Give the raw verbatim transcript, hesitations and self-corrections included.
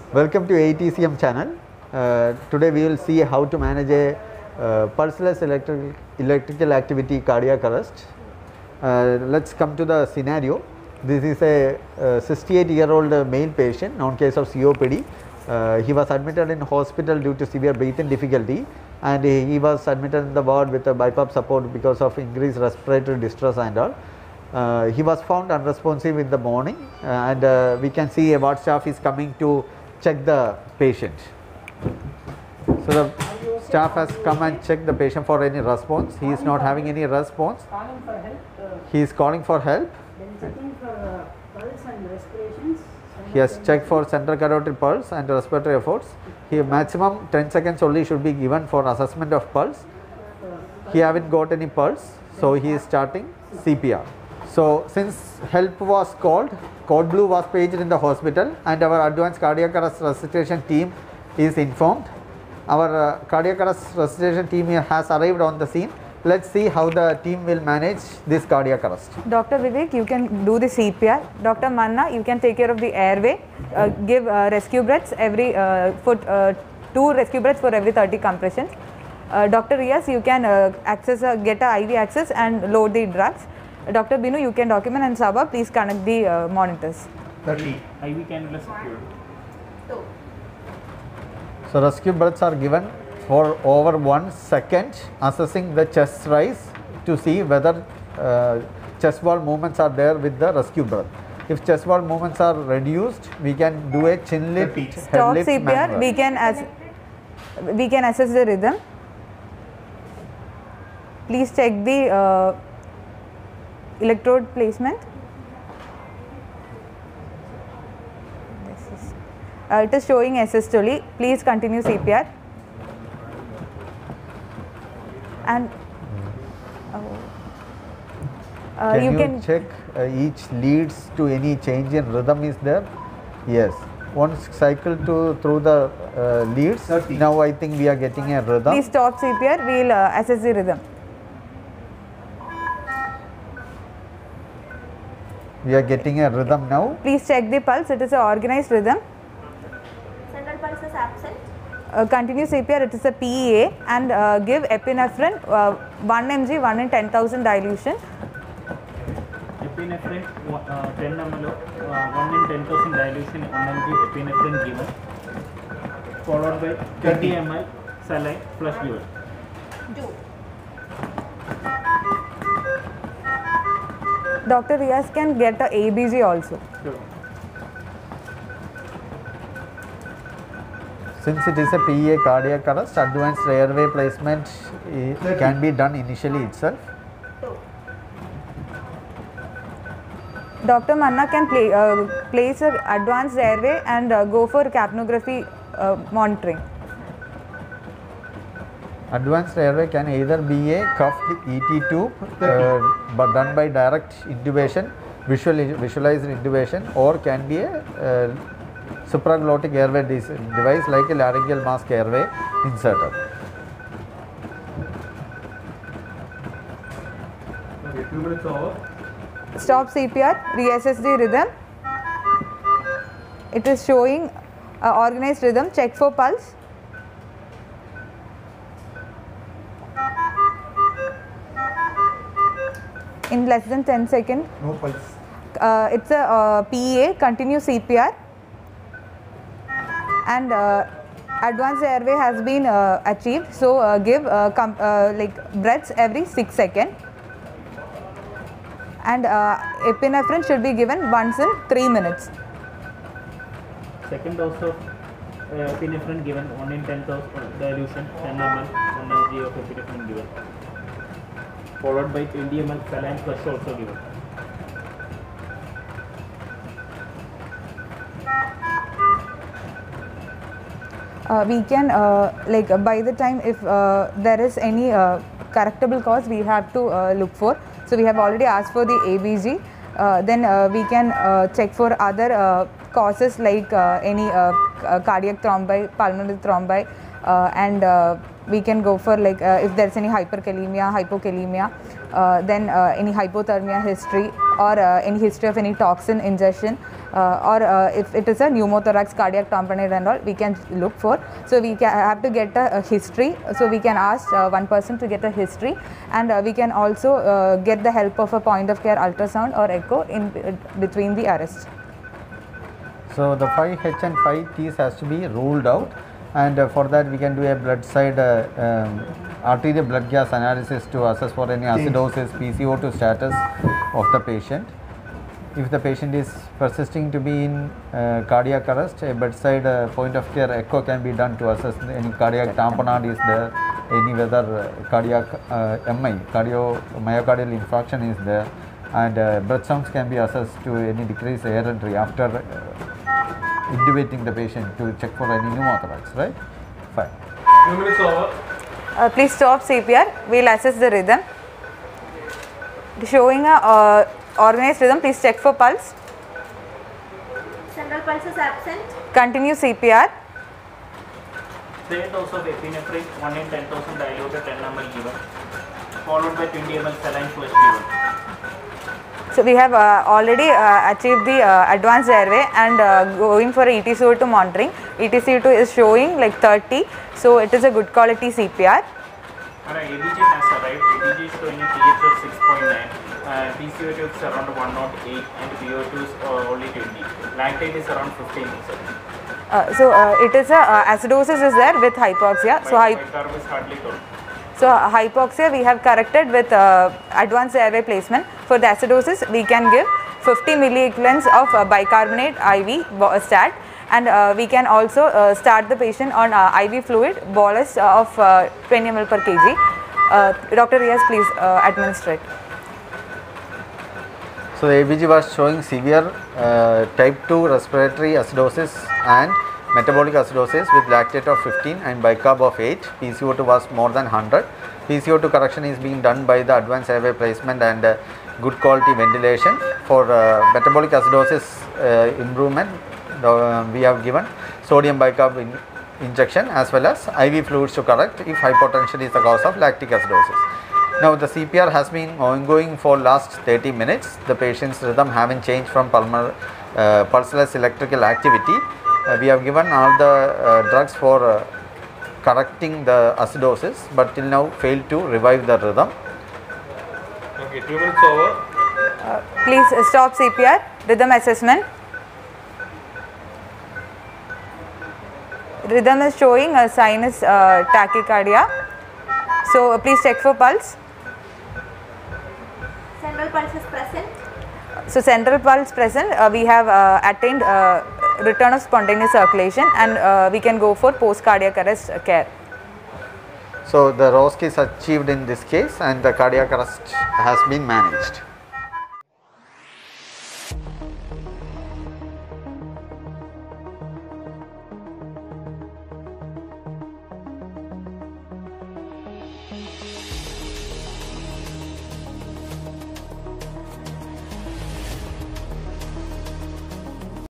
Welcome to A T C M channel. Uh, today we will see how to manage a uh, pulseless electric, electrical activity cardiac arrest. Uh, let's come to the scenario. This is a sixty-eight year old male patient, known case of C O P D. Uh, he was admitted in hospital due to severe breathing difficulty, and he, he was admitted in the ward with a B I P A P support because of increased respiratory distress and all. Uh, he was found unresponsive in the morning, uh, and uh, we can see a ward staff is coming to check the patient. So the staff has come and checked the patient for any response. He is not having any response. Calling for help. Uh, he is calling for help. then checking for uh, pulse and respirations. He has checked for central carotid pulse and respiratory efforts. He maximum ten seconds only should be given for assessment of pulse. He haven't got any pulse, so he is starting C P R. So since help was called, code blue was paged in the hospital, and our advanced cardiac arrest resuscitation team is informed. Our uh, cardiac arrest resuscitation team has arrived on the scene. Let's see how the team will manage this cardiac arrest. Doctor Vivek, you can do the C P R. Doctor Manna, you can take care of the airway. Uh, give uh, rescue breaths every uh, foot, uh, two rescue breaths for every thirty compressions. Uh, Doctor Riaz, you can uh, access uh, get a I V access and load the drugs. Uh, Doctor Binu, you can document, and Sabha, please connect the uh, monitors. thirty. I V cannula secured. So rescue breaths are given for over one second, assessing the chest rise to see whether uh, chest wall movements are there with the rescue breath. If chest wall movements are reduced, we can do a chin lift, head Stop lift C P R. maneuver. We can as we can assess the rhythm. Please check the uh, electrode placement. This is, uh, it is showing asystole. Please continue C P R. And uh, uh, Can you, you, can check uh, each leads to any change in rhythm is there? Yes. Once cycle to through the uh, leads, thirty. now I think we are getting a rhythm. please stop C P R. We will uh, assess the rhythm. We are getting a rhythm now. Please check the pulse. It is an organized rhythm. Central pulse is absent. Uh, continue C P R. It is a P E A, and uh, give epinephrine uh, one milligram, one in ten thousand dilution. Epinephrine uh, ten milliliters, uh, one in ten thousand dilution, one milligram epinephrine given, followed by twenty milliliters saline flush given. Do. Doctor Riaz can get a A B G also. Sure. Since it is a P E A cardiac arrest, advanced airway placement uh, can be done initially itself. Doctor Manna can play, uh, place a advanced airway and uh, go for capnography uh, monitoring. Advanced airway can either be a cuffed E T tube uh, but done by direct intubation, visual, visualized intubation, or can be a uh, supraglottic airway device like a laryngeal mask airway inserted. Okay, two minutes over. Stop C P R. Reassess the rhythm. It is showing uh, organized rhythm. Check for pulse. In less than ten seconds. No pulse. Uh, it's a uh, P E A. Continue C P R. And uh, advanced airway has been uh, achieved. So uh, give uh, com uh, like breaths every six seconds. And uh, epinephrine should be given once in three minutes. Second dose of uh, epinephrine given, one in ten thousand dilution, ten milliliters, one milligram of epinephrine given, followed by twenty milliliters saline flush also given. Uh, we can uh, like uh, by the time if uh, there is any uh, correctable cause, we have to uh, look for. So we have already asked for the A B G. Uh, then uh, we can uh, check for other uh, causes like uh, any uh, cardiac thrombi, pulmonary thrombi, uh, and uh, we can go for like uh, if there is any hyperkalemia, hypokalemia, uh, then uh, any hypothermia history, or uh, any history of any toxin ingestion, uh, or uh, if it is a pneumothorax, cardiac tamponade and all, we can look for. So we can have to get a, a history. So we can ask uh, one person to get a history, and uh, we can also uh, get the help of a point of care ultrasound or echo in uh, between the arrests. So the five H and five T's has to be ruled out, and uh, for that we can do a blood side uh, um, arterial blood gas analysis to assess for any acidosis, P C O two status of the patient. If the patient is persisting to be in uh, cardiac arrest, a bedside uh, point of care echo can be done to assess any cardiac tamponade is there, any whether uh, cardiac uh, M I, cardio myocardial infarction is there, and uh, breath sounds can be assessed to any decreased air entry after uh, intubating the patient to check for any pneumothorax, right? Fine. Few minutes over. Uh, please stop C P R. We will assess the rhythm. Showing a uh, organized rhythm, please check for pulse. Central pulse is absent. Continue C P R. Second dose of epinephrine one in ten thousand diluted ten milliliters given, followed by twenty milliliters saline flush given. So we have uh, already uh, achieved the uh, advanced airway and uh, going for E T C O two monitoring. E T C O two is showing like thirty, so it is a good quality C P R. Alright, A B G has arrived. A B G is showing a pH of six point nine, uh, P C O two is around one oh eight, and P O two is uh, only twenty. Lactate is around fifteen percent. Uh, so uh, it is a uh, acidosis is there with hypoxia. So hy Bicarb is hardly told. So uh, hypoxia we have corrected with uh, advanced airway placement. For the acidosis we can give fifty milliequivalents of uh, bicarbonate I V stat, and uh, we can also uh, start the patient on uh, I V fluid bolus of uh, twenty milliliters per kg. Uh, Doctor Riaz, please uh, administer it. So the A B G was showing severe uh, type two respiratory acidosis and metabolic acidosis with lactate of fifteen and bicarb of eight. P C O two was more than one hundred. P C O two correction is being done by the advanced airway placement and uh, good quality ventilation. For uh, metabolic acidosis uh, improvement, uh, we have given sodium bicarb in injection as well as I V fluids to correct if hypotension is the cause of lactic acidosis. Now the C P R has been ongoing for last thirty minutes. The patient's rhythm haven't changed from pulmonary uh, pulseless electrical activity. Uh, we have given all the uh, drugs for uh, correcting the acidosis, but till now failed to revive the rhythm. Okay, two minutes over. Uh, please uh, stop C P R. Rhythm assessment. Rhythm is showing a sinus uh, tachycardia. So uh, please check for pulse. Central pulse is present. So central pulse present. Uh, we have uh, attained uh, return of spontaneous circulation, and uh, we can go for post cardiac arrest care. So the R O S C is achieved in this case, and the cardiac arrest has been managed.